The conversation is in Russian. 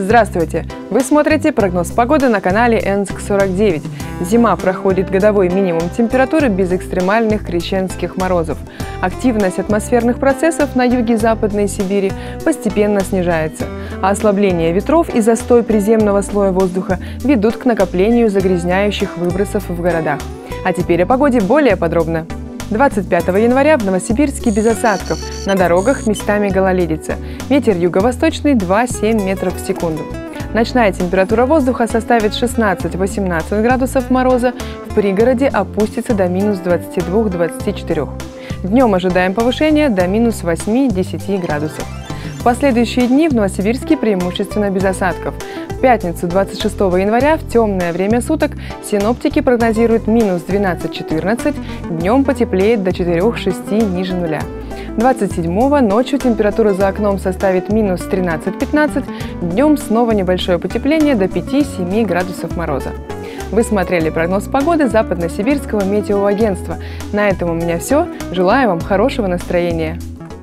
Здравствуйте! Вы смотрите прогноз погоды на канале Энск-49. Зима проходит годовой минимум температуры без экстремальных крещенских морозов. Активность атмосферных процессов на юге Западной Сибири постепенно снижается, а ослабление ветров и застой приземного слоя воздуха ведут к накоплению загрязняющих выбросов в городах. А теперь о погоде более подробно. 25 января в Новосибирске без осадков, на дорогах местами гололедица. Ветер юго-восточный 2,7 метров в секунду. Ночная температура воздуха составит 16-18 градусов мороза, в пригороде опустится до минус 22-24. Днем ожидаем повышения до минус 8-10 градусов. В последующие дни в Новосибирске преимущественно без осадков. В пятницу 26 января в темное время суток синоптики прогнозируют минус 12-14, днем потеплеет до 4-6 ниже нуля. 27-го ночью температура за окном составит минус 13-15, днем снова небольшое потепление до 5-7 градусов мороза. Вы смотрели прогноз погоды Западно-Сибирского метеоагентства. На этом у меня все. Желаю вам хорошего настроения.